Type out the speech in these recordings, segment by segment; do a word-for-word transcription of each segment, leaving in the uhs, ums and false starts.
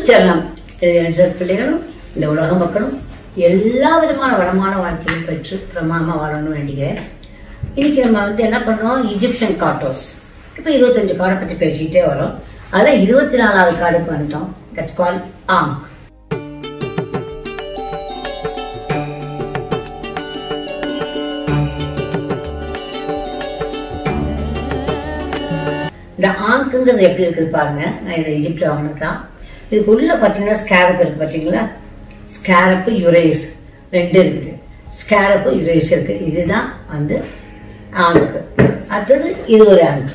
செல்லம் பிள்ளைகளும் இந்த உலக மக்களும் எல்லா விதமான வளமான வாழ்க்கையும் பெற்று பிரமாமா வாழணும்னு வேண்டிக்கிறேன். இன்னைக்கு நம்ம வந்து என்ன பண்றோம், இஜிப்சியன் கார்டோஸ். இப்போ இருபத்தஞ்சு கார்டை பத்தி பேசிக்கிட்டே வரோம். அதுல இருபத்தி நாலாவது கார்டுக்கு வந்துட்டோம். That's call ankh. இந்த ஆங்க்குங்கிறது எப்படி இருக்குது பாருங்க. நான் இதை இஜிப்ட்ல வாங்கினதான். இதுக்கு உள்ள பார்த்தீங்கன்னா ஸ்கேரப் இருக்கு பார்த்தீங்களா. ஸ்கேரப்பு யுரேஸ் ரெண்டு இருக்குது. ஸ்கேரப்பு யுரேஸ் இருக்கு. இதுதான் வந்து ஆங்கு. அடுத்தது இது ஒரு ஆங்கு.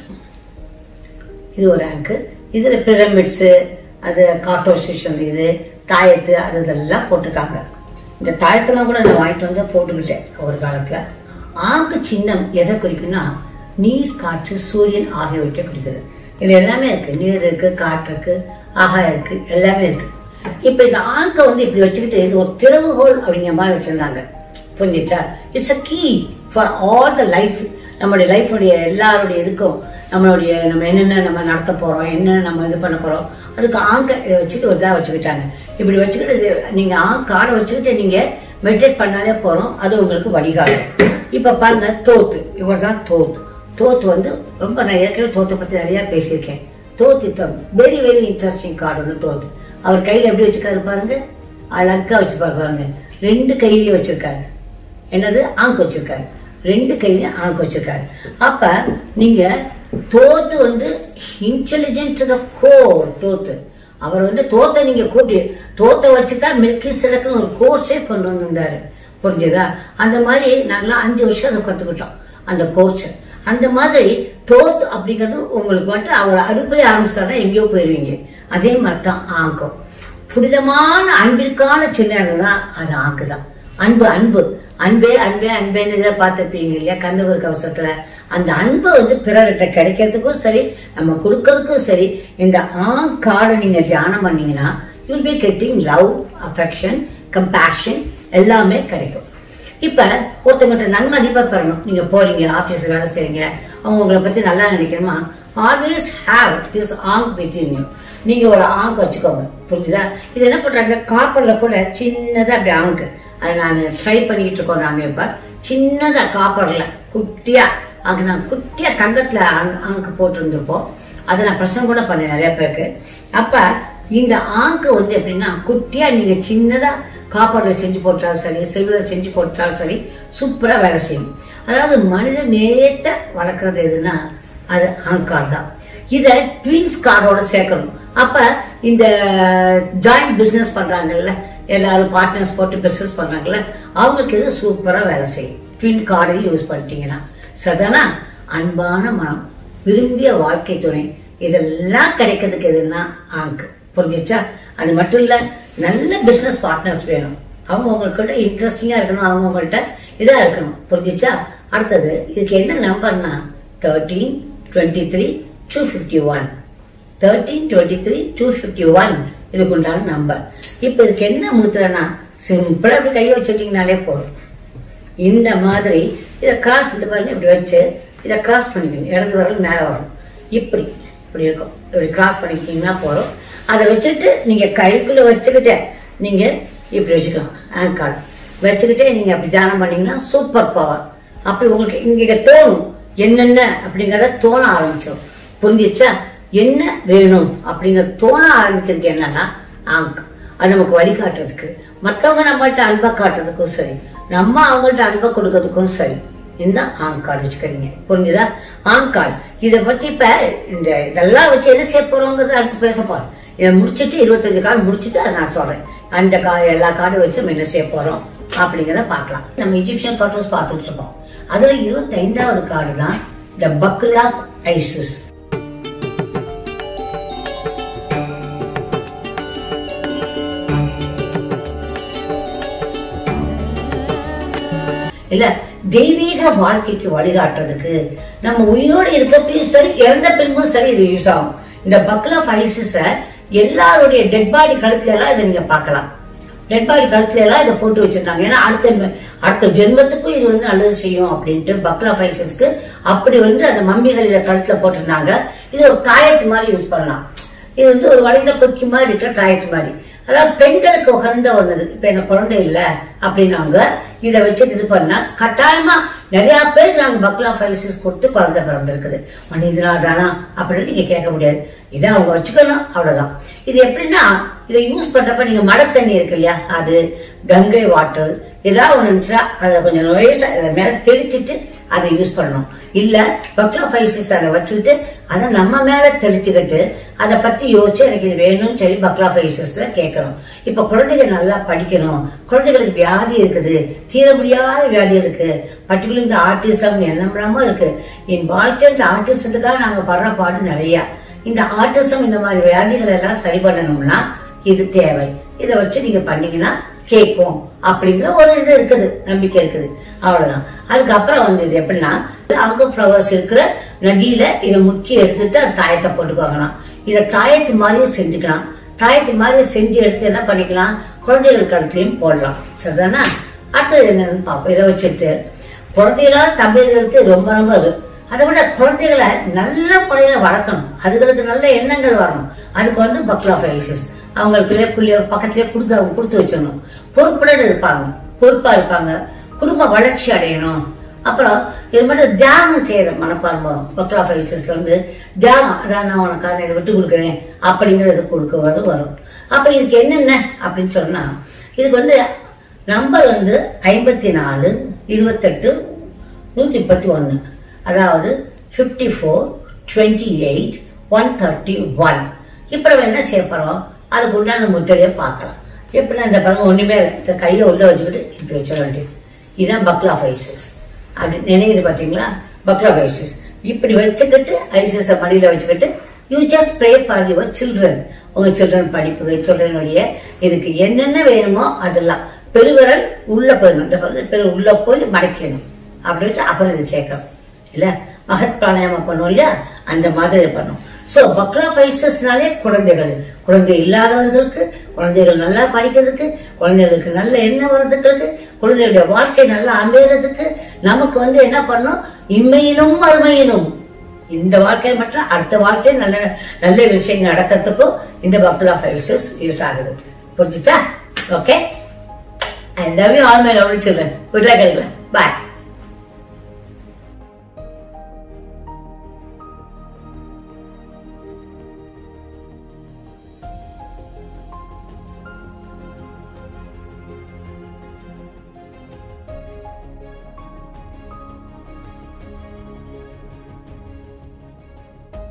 இது ஒரு ஆங்கு. இதுல பிரமிட்ஸு, அது கார்டோசிஷன், இது தாயத்து, அது இதெல்லாம் போட்டிருக்காங்க. இந்த தாயத்தெல்லாம் கூட நான் வாங்கிட்டு வந்து போட்டுக்கிட்டேன் ஒரு காலத்துல. ஆங்கு சின்னம் எதை குறிக்குன்னா நீர், காற்று, சூரியன் ஆகியவற்றை குறிக்குது. இது எல்லாமே இருக்கு. நீர் இருக்கு, காற்று இருக்கு, ஆகாயம் இருக்கு, எல்லாமே இருக்கு. இப்ப இந்த ஆங்கை வந்து இப்படி வச்சுக்கிட்டு இது ஒரு திறவுகோல் அப்படிங்கிற மாதிரி வச்சிருந்தாங்க. புரிஞ்சிச்சா? It's a key for all the life. நம்மளுடைய லைஃபுடைய எல்லாருடைய இதுக்கும் நம்மளுடைய நம்ம என்னென்ன நம்ம நடத்த போறோம், என்ன நம்ம இது பண்ண போறோம், அதுக்கு ஆங்க இதை வச்சுட்டு ஒரு இதாக வச்சுக்கிட்டாங்க. இப்படி வச்சுக்கிட்டு நீங்க ஆங் காடை வச்சுக்கிட்டு நீங்க மெடிடேட் பண்ணாலே போறோம். அது உங்களுக்கு வழிகாட்டும். இப்ப பாருங்க, தோத்து. இவர் தான் தோத்து. தோத்து வந்து ரொம்ப நான் ஏற்கனவே தோத்தை பத்தி நிறைய பேசியிருக்கேன். தோத்து வெரி வெரி இன்ட்ரெஸ்டிங் கார்டு ஒன்று தோத்து. அவர் கையில எப்படி வச்சிருக்காரு பாருங்க, அழகா வச்சுப்பாரு பாருங்க. ரெண்டு கையிலயும் வச்சிருக்காரு. என்னது? ஆங்க் வச்சிருக்காரு. ரெண்டு கையிலயும் ஆங்க் வச்சிருக்காரு. அப்ப நீங்க தோத்து வந்து இன்டெலிஜென்ட் டு த கோர். தோத்து அவர் வந்து தோத்த நீங்க கூட்டி தோத்த வச்சுதான் மில்கி சிலக்குன்னு ஒரு கோர்ஸே கொண்டு வந்திருந்தாரு. புரிஞ்சுதா? அந்த மாதிரி நாங்களாம் அஞ்சு வருஷம் அதை கத்துக்கிட்டோம் அந்த கோர்ஸ். அந்த மாதிரி தோத்து அப்படிங்கிறது உங்களுக்கு வந்துட்டு அவர் அறுப்படை ஆரம்பிச்சாதான் எங்கேயோ போயிருவீங்க. அதே மாதிரிதான் ஆங்கம். புனிதமான அன்பிற்கான சின்னம் தான் அது ஆங்கு தான். அன்பு அன்பு அன்பே அன்பே அன்பேன்னு இதை பார்த்துருப்பீங்க இல்லையா கந்தகூர் கவசத்துல. அந்த அன்பு வந்து பிறர்கிட்ட கிடைக்கிறதுக்கும் சரி, நம்ம கொடுக்கறதுக்கும் சரி, இந்த ஆங் கார்டை நீங்க தியானம் பண்ணீங்கன்னா you'll be getting love, affection, compassion எல்லாமே கிடைக்கும். இப்ப ஒருத்தவங்கிட்ட நன்மதிப்பா பெறணும். நீங்க போறீங்க, ஆபீஸ்ல வேலை செய்றீங்க, அவங்க உங்களை பத்தி நல்லா நினைக்கணுமா, always have this ankh within you. நீங்க ஒரு ஆங்க் வச்சுக்கோங்க. புரிஞ்சுதா? இது என்ன பண்றாங்க, காப்பர்ல கூட சின்னதா அப்படி ஆங்கு. அதை நான் ட்ரை பண்ணிட்டு இருக்கோம். நாங்க இப்ப சின்னதா காப்பர்ல குட்டியா அங்க நான் குட்டியா தங்கத்துல ஆங்கு போட்டு இருந்திருப்போம். அதை நான் பிரசங்கம் கூட பண்ணேன் நிறைய பேருக்கு. அப்ப இந்த ஆங்கு வந்து எப்படின்னா குட்டியா நீங்க சின்னதா காப்பர்ல செஞ்சு போட்டாலும் சரி, சில்வர்ல செஞ்சு போட்டாலும் சரி, சூப்பரா வேலை செய்யும். அதாவது மனித நேயத்தை வளர்க்கறது எதுன்னா அது ஆங்கார் தான். இத ட்வின்ஸ் கார்டோட சேர்க்கணும். அப்ப இந்த ஜாயிண்ட் பிசினஸ் பண்றாங்கல்ல, எல்லாரும் பார்ட்னர்ஸ் போட்டு பிசினஸ் பண்றாங்கல்ல, அவங்களுக்கு இது சூப்பரா வேலை செய்யும். ட்வின் கார்டையும் யூஸ் பண்ணிட்டீங்கன்னா சதானா அன்பான மனம், விரும்பிய வாழ்க்கை துணை, இதெல்லாம் கிடைக்கிறதுக்கு எதுன்னா ஆங்கு. புரிஞ்சிச்சா? அது மட்டும் இல்ல, நல்ல பிசினஸ் பார்ட்னர்ஸ் வேணும். அவங்க உங்கள்கிட்ட இன்ட்ரெஸ்டிங்கா இருக்கணும், அவங்க உங்கள்கிட்ட இதா இருக்கணும். புரிஞ்சிச்சா? அடுத்தது இதுக்கு என்ன நம்பர்னா thirteen twenty three two fifty one thirteen twenty three two fifty one இதுக்கு உண்டான நம்பர். இப்ப இதுக்கு என்ன முத்திரனா சிம்பிளா இப்படி கையை வச்சுட்டீங்கனாலே போதும். இந்த மாதிரி இதை கிராஸ் இந்த பாருங்க, இப்படி வச்சு இதை கிராஸ் பண்ணிக்கணும். இடது வரல் மேல வரும். இப்படி இப்படி இருக்கும். இப்படி கிராஸ் பண்ணிக்கிட்டீங்கன்னா போதும். அதை வச்சுட்டு நீங்க கைக்குள்ள வச்சுக்கிட்டே நீங்க இப்படி வச்சுக்கலாம். ஆங்க் கார்டு வச்சுக்கிட்டே நீங்க அப்படி தியானம் பண்ணீங்கன்னா சூப்பர் பவர். அப்படி உங்களுக்கு இங்க தோணும் என்னென்ன அப்படிங்கறத தோண ஆரம்பிச்சிடும். புரிஞ்சிச்சா? என்ன வேணும் அப்படிங்கறது தோண ஆரம்பிக்கிறதுக்கு என்னன்னா ஆங்க். அது நமக்கு வழிகாட்டுறதுக்கு, மற்றவங்க நம்மகிட்ட அன்பா காட்டுறதுக்கும் சரி, நம்ம அவங்கள்ட்ட அன்பை கொடுக்கறதுக்கும் சரி, இந்த ஆங்க் கார்டு வச்சுக்கிறீங்க. புரிஞ்சுதா? ஆங்க் கார்டு இதை வச்சு இப்ப இந்த இதெல்லாம் வச்சு என்ன செய்ய போறோங்கிறது அடுத்து பேச போறோம். இதை முடிச்சுட்டு இருபத்தஞ்சு கார்டு முடிச்சுட்டு அதை நான் சொல்றேன். அந்த கார்டு எல்லா கார்டும் வச்சு நம்ம என்ன செய்ய போறோம் அப்படிங்கிறத பார்க்கலாம். நம்ம இஜிப்சியன் கார்டோஸ் பார்த்துட்டு இருக்கோம். அதுல இருபத்தி ஐந்தாவது கார்டு தான் த பக்கிள் ஆஃப் ஐசிஸ். இல்ல தெய்வீக வாழ்க்கைக்கு வழிகாட்டுறதுக்கு, நம்ம உயிரோடு இருக்கப்பயும் சரி, இறந்த பின்பும் சரி இது யூஸ் ஆகும். இந்த பக்கிள் ஆஃப் ஐசிஸ எல்லாருடைய டெட் பாடி கழுத்துல எல்லாம் இதை நீங்க பார்க்கலாம். டெட் பாடி கழுத்துல எல்லாம் இதை போட்டு வச்சிருக்காங்க. ஏன்னா அடுத்த அடுத்த ஜென்மத்துக்கும் இது வந்து நல்லது செய்யும் அப்படின்ட்டு பக்கிள் ஆஃப் ஐசிஸ்க்கு அப்படி வந்து அந்த மம்மிகள் இதை கழுத்துல போட்டிருந்தாங்க. இது ஒரு தாயத்து மாதிரி யூஸ் பண்ணலாம். இது வந்து ஒரு வளைந்த கொக்கி மாதிரி இருக்கிற தாயத்து மாதிரி. அதாவது பெண்களுக்கு உகந்த ஒண்ணு. இப்ப எங்க குழந்தை இல்ல அப்படின்னாங்க இதை வச்சு இது பண்ணா கட்டாயமா நிறைய பேர் நாங்க பக்லா ஃபைசிஸ் கொடுத்து குழந்தை பிறந்திருக்குது. ஒன்னு இதனால தானா அப்படின்னு நீங்க கேட்க முடியாது. இதை அவங்க வச்சுக்கணும், அவ்வளவுதான். இது எப்படின்னா இதை யூஸ் பண்றப்ப நீங்க மழை தண்ணி இருக்கு இல்லையா, அது கங்கை வாட்டர் ஏதாவது ஒண்ணு இருந்துச்சுன்னா அதை கொஞ்சம் நோயசா அதை மேல தெளிச்சுட்டு அதை யூஸ் பண்ணணும். இல்ல பக்லா ஃபைசிஸ் அதை வச்சுக்கிட்டு அதை நம்ம மேல தெளிச்சுக்கிட்டு அதை பத்தி யோசிச்சு எனக்கு இது வேணும்னு சொல்லி பக்லா ஃபைசிஸ்ல கேட்கணும். இப்ப குழந்தைகள் நல்லா படிக்கணும், குழந்தைகளுக்கு வியாதி இருக்குது, தீர முடியாத வியாதி இருக்கு, பர்டிகுலர் இந்த ஆர்டிசம் என்னமா இருக்கு. என் வாழ்க்கை இந்த ஆர்டிசத்துக்காக நாங்க படுற பாடு நிறைய. இந்த ஆர்டிசம் இந்த மாதிரி வியாதிகள் எல்லாம் சரி பண்ணணும்னா இது தேவை. இதை வச்சு நீங்க பண்ணீங்கன்னா கேட்கும் அப்படிங்கிற ஒரு இது இருக்குது, நம்பிக்கை இருக்குது, அவ்வளவுதான். அதுக்கப்புறம் வந்து இது எப்படின்னா அங்க ஃபிளவர்ஸ் இருக்கிற நதியில இதை முக்கி எடுத்துட்டு தாயத்தை போட்டுக்குவாங்களாம். இதை தாயத்து மாதிரியும் செஞ்சுக்கலாம். தாயத்து மாதிரி செஞ்சு எடுத்து என்ன பண்ணிக்கலாம், குழந்தைகள் கழுத்துலயும் போடலாம். சரிதானா? அடுத்தது என்னன்னு பார்ப்போம். இதை வச்சுட்டு குழந்தைகளால் தம்பதிகளுக்கு ரொம்ப ரொம்ப இது. அதை விட குழந்தைகளை நல்ல முறையில வளர்க்கணும், அதுகளுக்கு நல்ல எண்ணங்கள் வரணும். அதுக்கு வந்து பக்லா ஃபைசிஸ் அவங்களுக்கு பக்கத்திலே கொடுத்து அவங்க கொடுத்து வச்சிடணும். பொறுப்புடன் இருப்பாங்க, பொறுப்பா இருப்பாங்க, குடும்ப வளர்ச்சி அடையணும். அப்புறம் இது மட்டும் தியாகம் செய்யற மனப்பான்மை வரும். பக்லா ஃபைசிஸ்ல வந்து தியாகம், அதான் நான் உனக்காக இதை விட்டு கொடுக்குறேன் அப்படிங்கறது கொடுக்கறது வரும். அப்ப இதுக்கு என்னென்ன அப்படின்னு சொன்னா இதுக்கு வந்து நம்பர் வந்து ஐம்பத்தி நாலு இருபத்தெட்டு நூத்தி முப்பத்தி ஒன்னு அதாவது fifty four twenty eight one thirty one. இப்ப நம்ம என்ன செய்ய போறோம், அதுக்கு உண்டான முத்திரையை பார்க்கலாம். எப்படின்னா இந்த பாருங்க ஒண்ணுமே இந்த கையை உள்ள வச்சுக்கிட்டு இப்படி வச்சிட வேண்டியது. இதுதான் பக்லா ஃபைசிஸ் அப்படி நினைவுது பாத்தீங்களா. பக்லா ஃபைசிஸ் இப்படி வச்சுக்கிட்டு ஐசிஎஸ் மடியில வச்சுக்கிட்டு you just pray for your children. உங்க சில்ட்ரன் படிப்பு சில்ட்ரனுடைய இதுக்கு என்னென்ன வேணுமோ அதெல்லாம் பெருவிரல் உள்ள போயிடணும், பெரு உள்ள போய் மடக்கணும். அப்படி வச்சு அப்புறம் இது சேர்க்கணும் இல்ல. மகத் பிராணாயாமம் பண்ணுவோம் இல்லையா, அந்த மாதிரி பண்ணும். சோ பக்லா ஃபைசிஸ்னாலே குழந்தைகள், குழந்தை இல்லாதவர்களுக்கு, குழந்தைகள் நல்லா படிக்கிறதுக்கு, குழந்தைகளுக்கு நல்ல எண்ணம் வர்றதுக்கு, குழந்தைகளுடைய வாழ்க்கை நல்லா அமையறதுக்கு நமக்கு வந்து என்ன பண்ணும், இம்மையிலும் மறுமையிலும் இந்த வாழ்க்கையை மட்டும் அடுத்த வாழ்க்கை நல்ல நல்ல விஷயம் நடக்கிறதுக்கும் இந்த பக்லா ஃபைசிஸ் யூஸ் ஆகுது. புரிஞ்சுச்சா? Okay, I love you all my lovely children. Good luck. Bye.